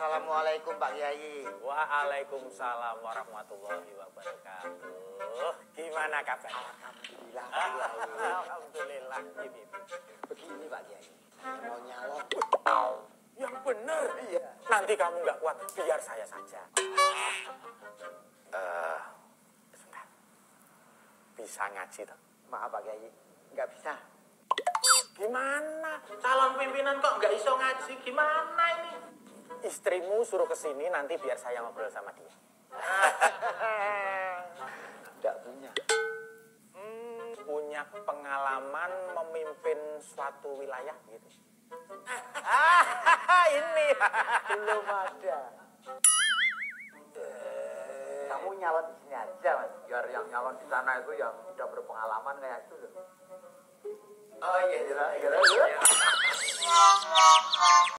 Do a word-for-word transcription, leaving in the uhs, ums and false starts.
Assalamualaikum Pak Kiai. Waalaikumsalam warahmatullahi wabarakatuh. Gimana kabar? Alhamdulillah. Alhamdulillah. Ini. Begini Pak Kiai, mau nyalon. Yang benar. Iya. Nanti kamu nggak kuat, biar saya saja. Uh, sebentar. Bisa ngaji toh? Maaf Pak Kiai, nggak bisa. Gimana? Calon pimpinan kok nggak iso ngaji? Gimana ini? Istrimu suruh kesini nanti biar saya ngobrol sama dia. Nggak punya. Hmm, punya pengalaman memimpin suatu wilayah gitu. Ini Belum ada. Kamu nyalon di sini aja Mas. Biar yang nyalon di sana itu yang udah berpengalaman kayak itu loh. Oh iya, iya, iya, iya.